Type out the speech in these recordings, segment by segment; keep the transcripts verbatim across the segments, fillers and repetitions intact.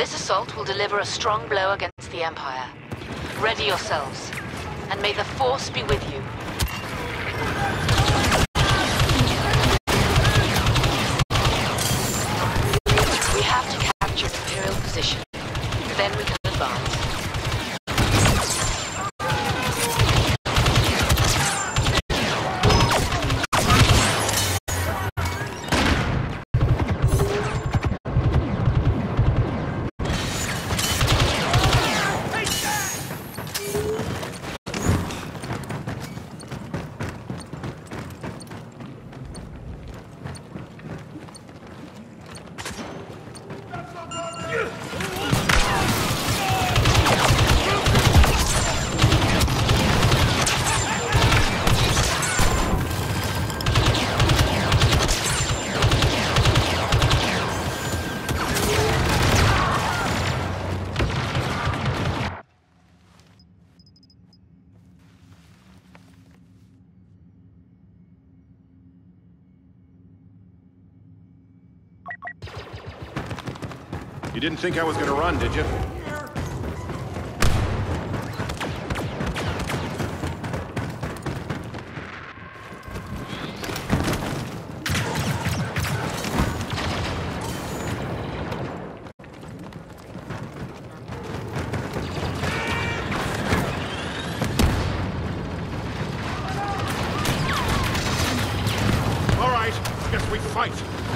This assault will deliver a strong blow against the Empire. Ready yourselves, and may the Force be with you. We have to capture Imperial position. Then we can advance. You didn't think I was gonna run, did you? All right, guess we fight.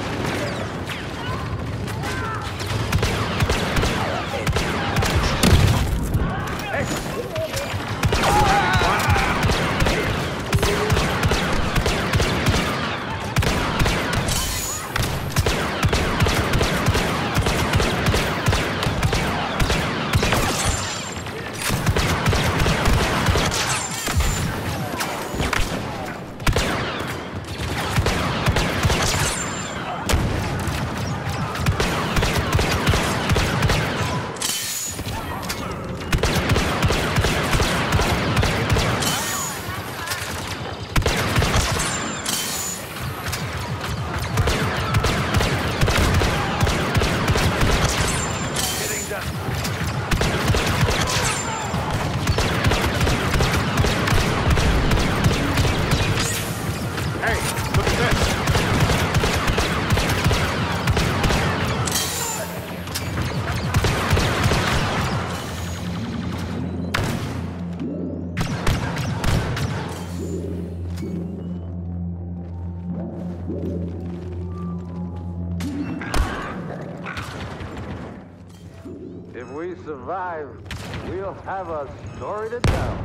If we survive, we'll have a story to tell.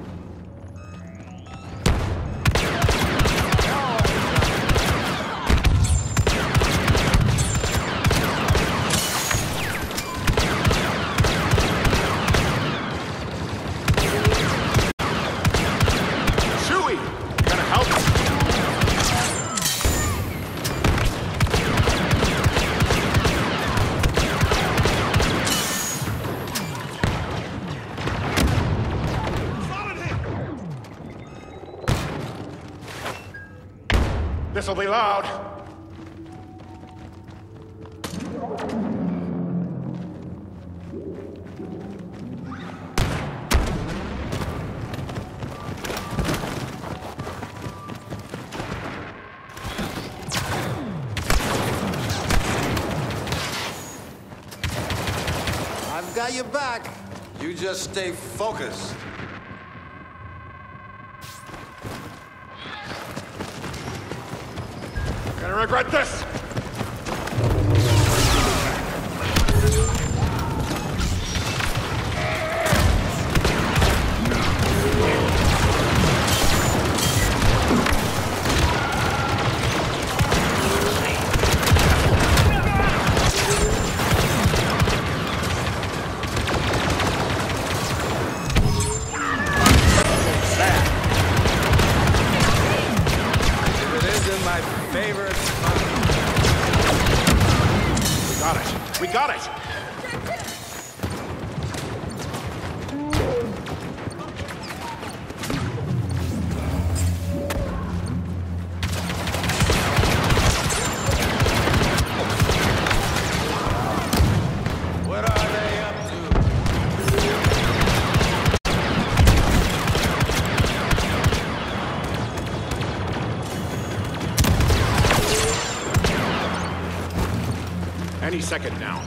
This'll be loud. I've got your back. You just stay focused. Gonna regret this! We got it! What are any second now.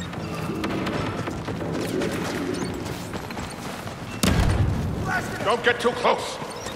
Don't get too close.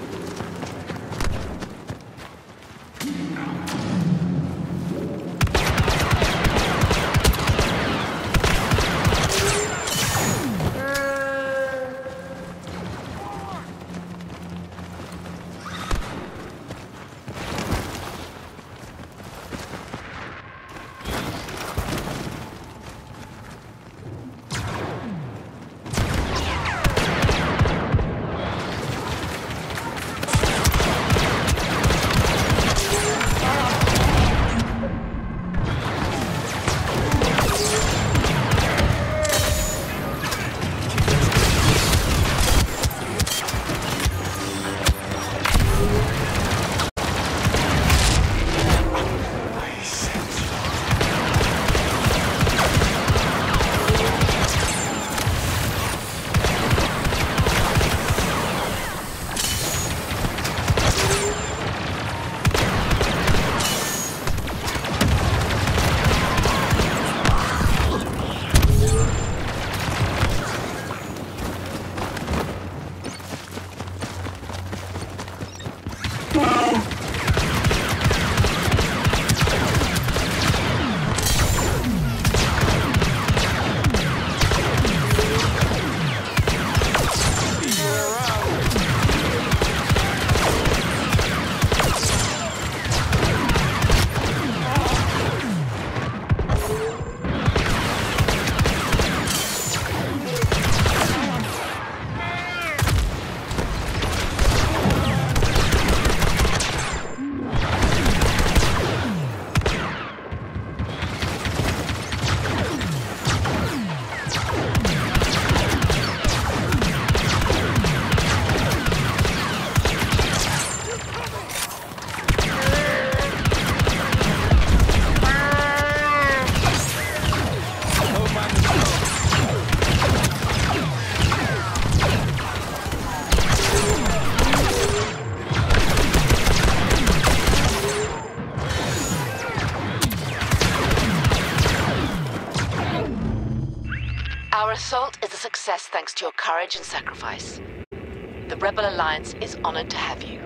Our assault is a success thanks to your courage and sacrifice. The Rebel Alliance is honored to have you.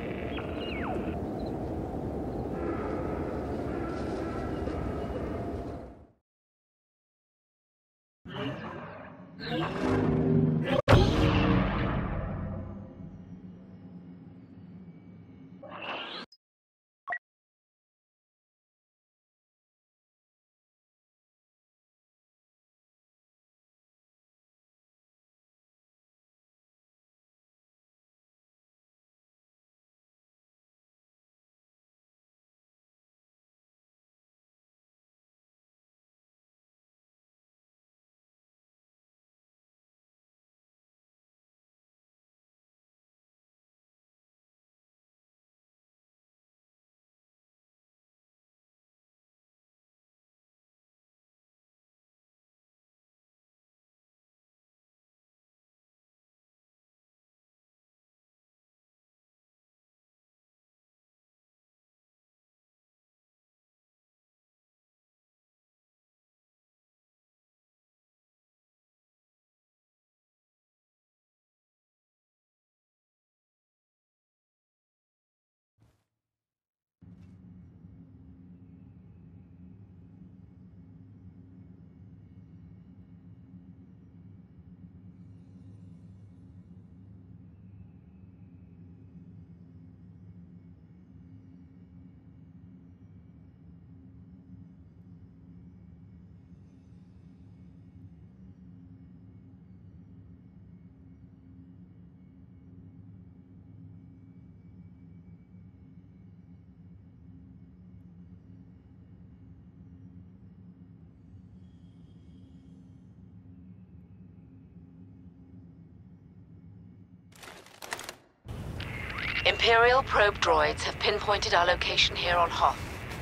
Imperial probe droids have pinpointed our location here on Hoth.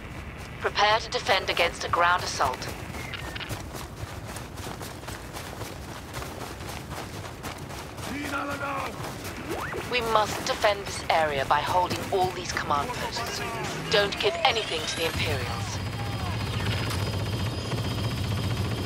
Prepare to defend against a ground assault. We must defend this area by holding all these command posts. Don't give anything to the Imperials.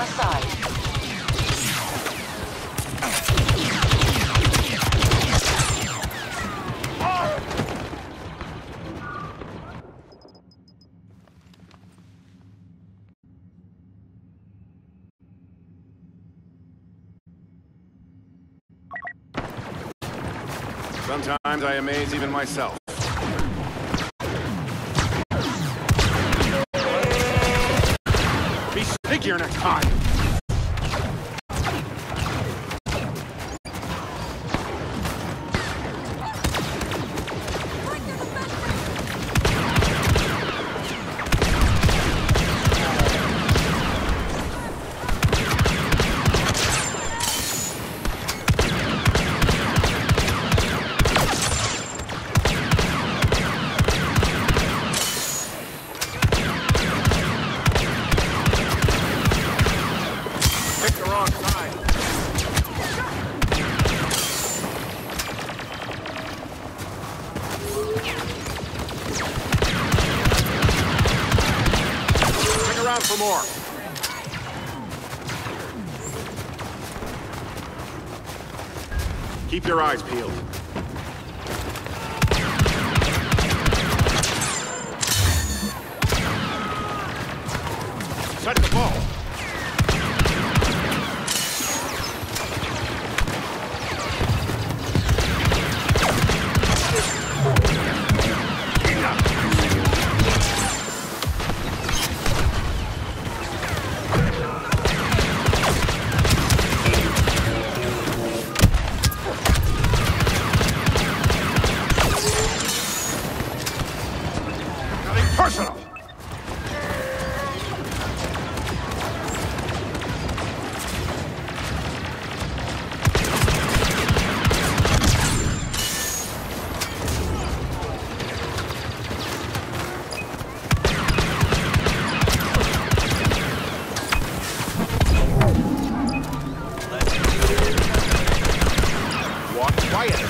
our side. Sometimes I amaze even myself. Be sneakier next time! For more. Keep your eyes peeled. Set the ball. Personal! Walk quiet.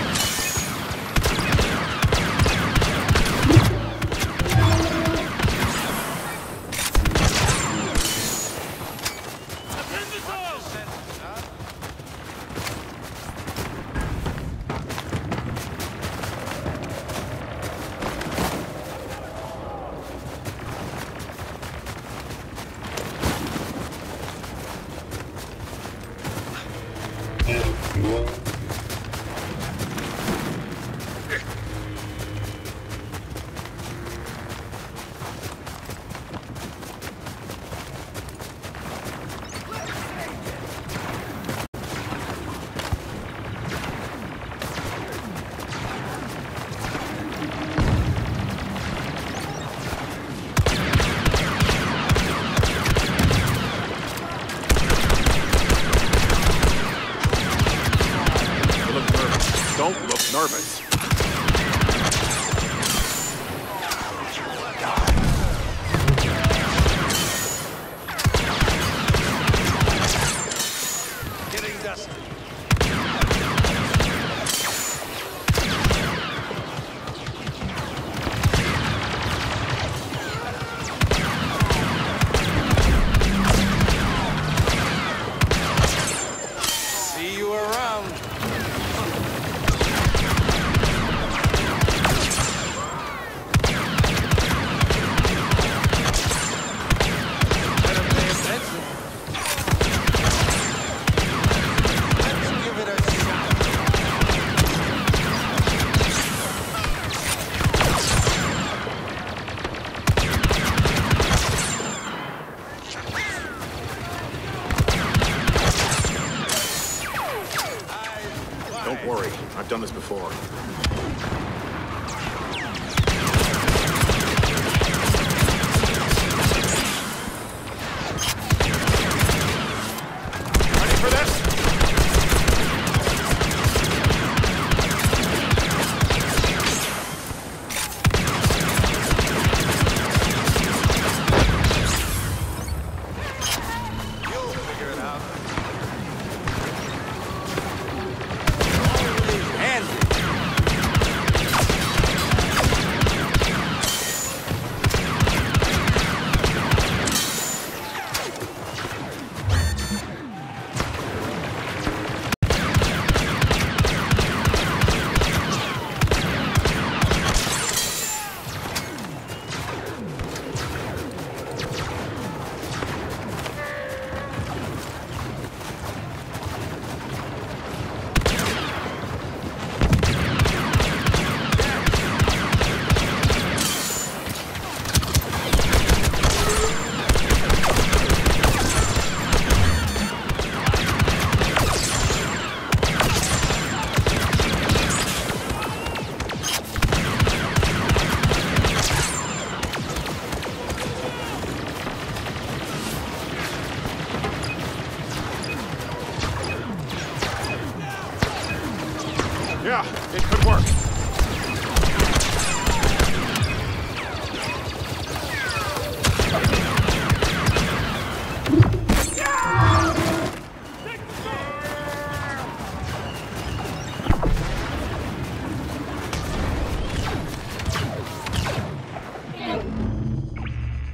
Don't look nervous. Getting dusty. See you around. Don't worry, I've done this before. Ready for this? You'll figure it out. Handy.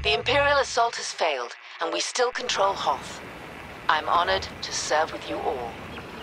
The Imperial assault has failed, and we still control Hoth. I'm honored to serve with you all.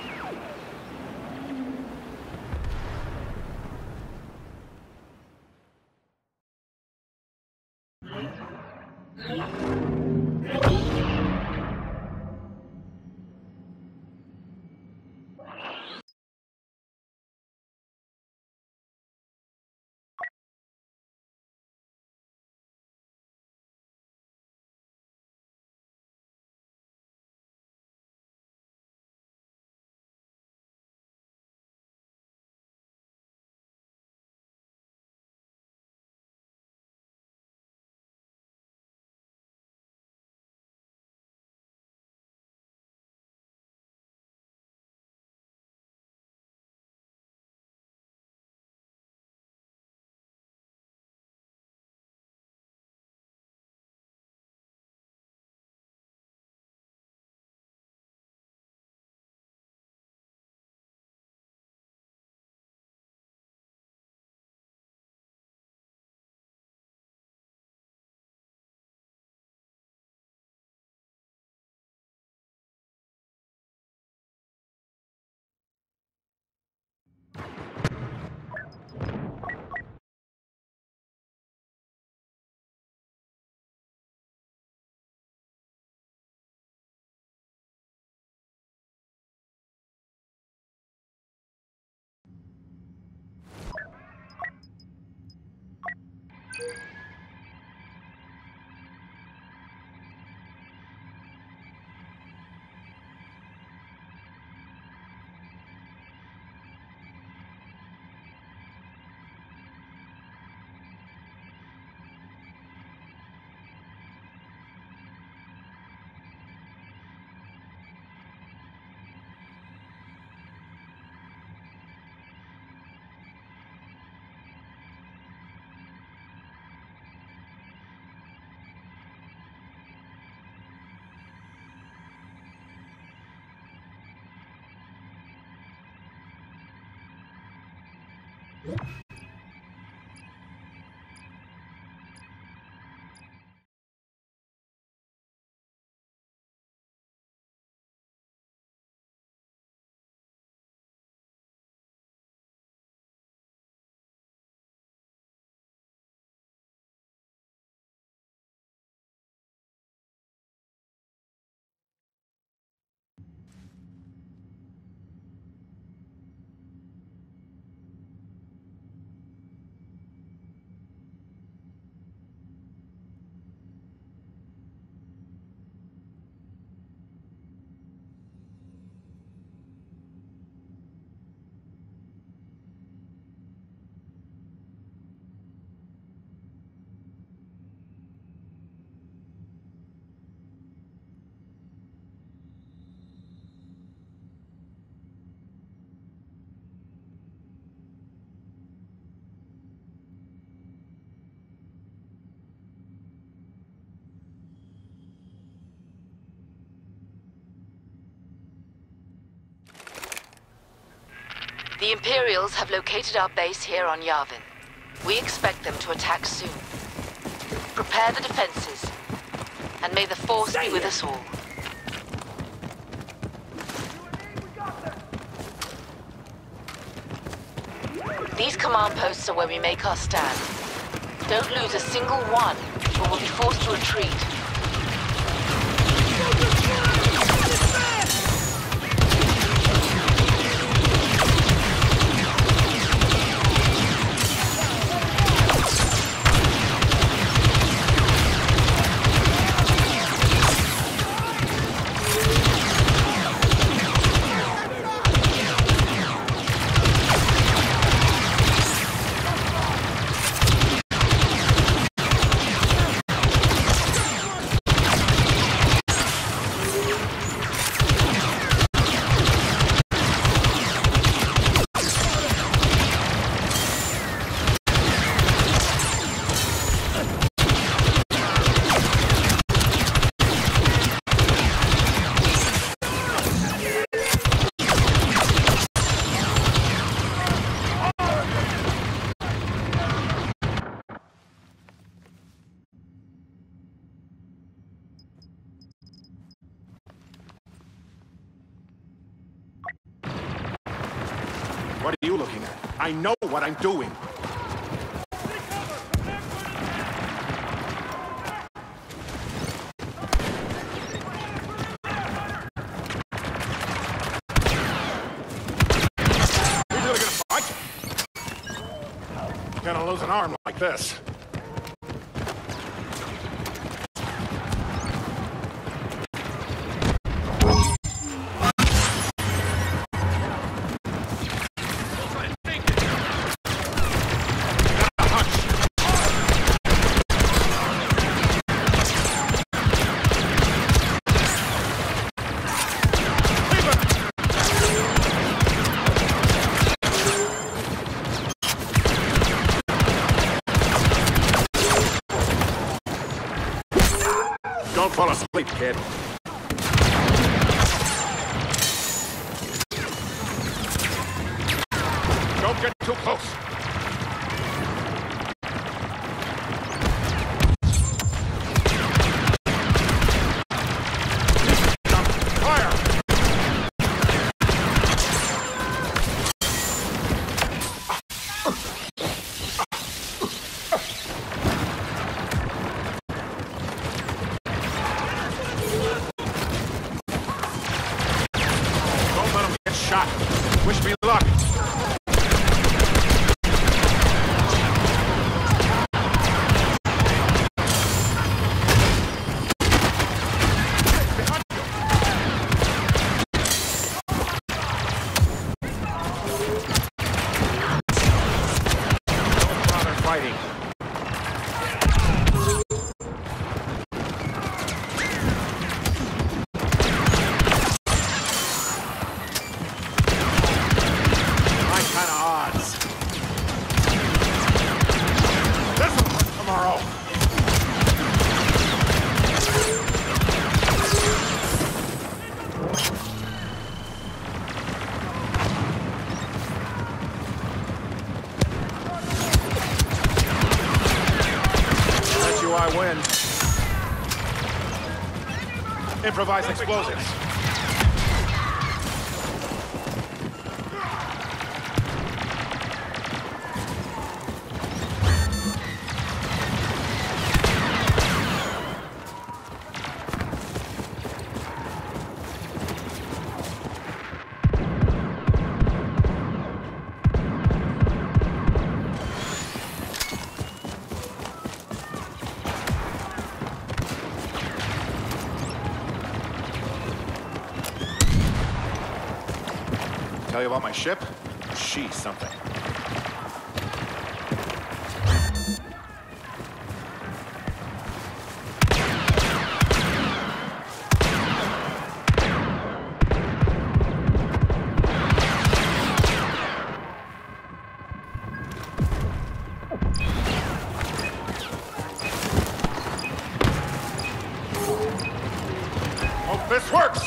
The Imperials have located our base here on Yavin. We expect them to attack soon. Prepare the defenses, and may the Force be with us all. These command posts are where we make our stand. Don't lose a single one, or we'll be forced to retreat. What are you looking at? I know what I'm doing. You're really gonna fight? You're gonna lose an arm like this. Don't fall asleep, kid. Don't get too close. Fire! Shot. Wish me luck. Don't bother fighting. Kind of odds. This'll hurt tomorrow. Bet you I win. Improvise explosives. Tell you about my ship? She's something. Hope this works!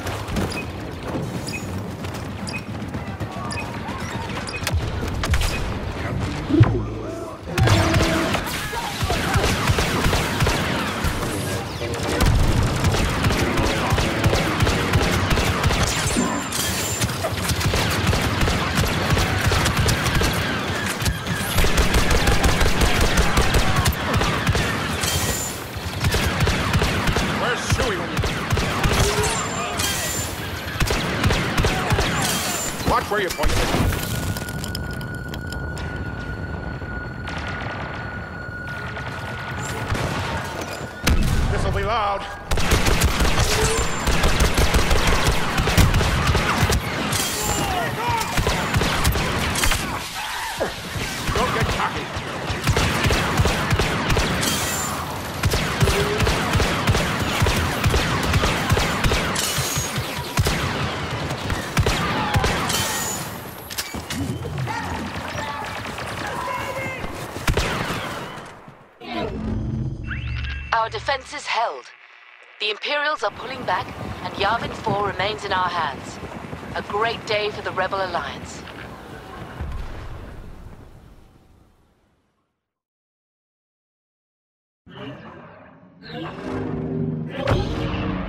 Watch where you point it. This'll be loud. Don't get cocky. Our defense is held. The Imperials are pulling back, and Yavin four remains in our hands. A great day for the Rebel Alliance. You